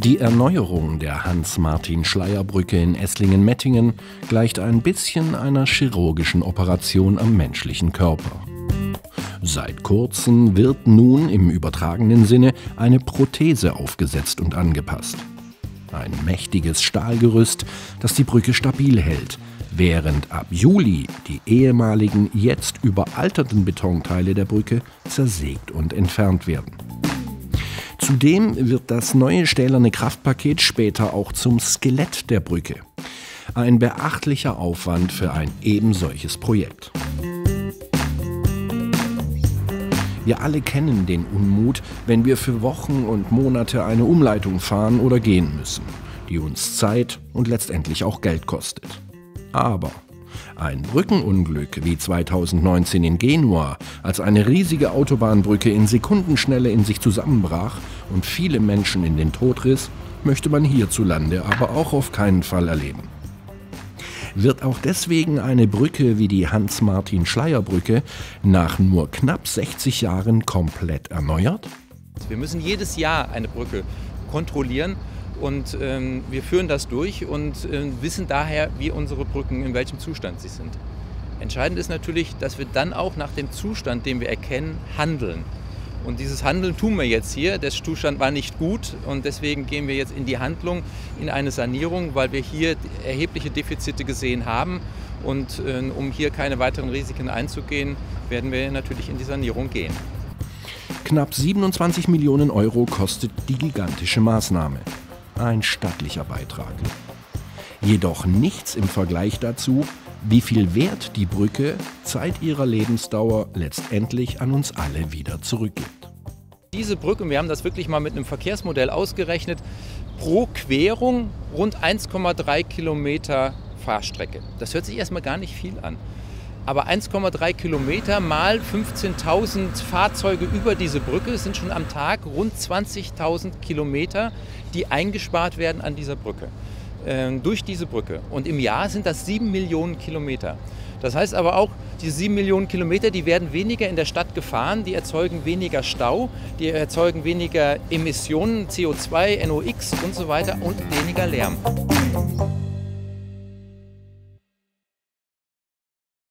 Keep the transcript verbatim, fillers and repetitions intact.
Die Erneuerung der Hans-Martin-Schleyer-Brücke in Esslingen-Mettingen gleicht ein bisschen einer chirurgischen Operation am menschlichen Körper. Seit kurzem wird nun im übertragenen Sinne eine Prothese aufgesetzt und angepasst. Ein mächtiges Stahlgerüst, das die Brücke stabil hält, während ab Juli die ehemaligen, jetzt überalterten Betonteile der Brücke zersägt und entfernt werden. Zudem wird das neue stählerne Kraftpaket später auch zum Skelett der Brücke. Ein beachtlicher Aufwand für ein eben solches Projekt. Wir alle kennen den Unmut, wenn wir für Wochen und Monate eine Umleitung fahren oder gehen müssen, die uns Zeit und letztendlich auch Geld kostet. Aber ein Brückenunglück wie zweitausendneunzehn in Genua, als eine riesige Autobahnbrücke in Sekundenschnelle in sich zusammenbrach und viele Menschen in den Tod riss, möchte man hierzulande aber auch auf keinen Fall erleben. Wird auch deswegen eine Brücke wie die Hans-Martin-Schleyer-Brücke nach nur knapp sechzig Jahren komplett erneuert? Wir müssen jedes Jahr eine Brücke kontrollieren. Und ähm, wir führen das durch und äh, wissen daher, wie unsere Brücken, in welchem Zustand sie sind. Entscheidend ist natürlich, dass wir dann auch nach dem Zustand, den wir erkennen, handeln. Und dieses Handeln tun wir jetzt hier. Der Zustand war nicht gut und deswegen gehen wir jetzt in die Handlung, in eine Sanierung, weil wir hier erhebliche Defizite gesehen haben. Und äh, um hier keine weiteren Risiken einzugehen, werden wir natürlich in die Sanierung gehen. Knapp siebenundzwanzig Millionen Euro kostet die gigantische Maßnahme. Ein stattlicher Beitrag. Jedoch nichts im Vergleich dazu, wie viel Wert die Brücke Zeit ihrer Lebensdauer letztendlich an uns alle wieder zurückgibt. Diese Brücke, wir haben das wirklich mal mit einem Verkehrsmodell ausgerechnet, pro Querung rund eins Komma drei Kilometer Fahrstrecke. Das hört sich erstmal gar nicht viel an. Aber eins Komma drei Kilometer mal fünfzehntausend Fahrzeuge über diese Brücke sind schon am Tag rund zwanzigtausend Kilometer, die eingespart werden an dieser Brücke, äh, durch diese Brücke. Und im Jahr sind das sieben Millionen Kilometer. Das heißt aber auch, diese sieben Millionen Kilometer, die werden weniger in der Stadt gefahren, die erzeugen weniger Stau, die erzeugen weniger Emissionen, C O zwei, N O X und so weiter und weniger Lärm.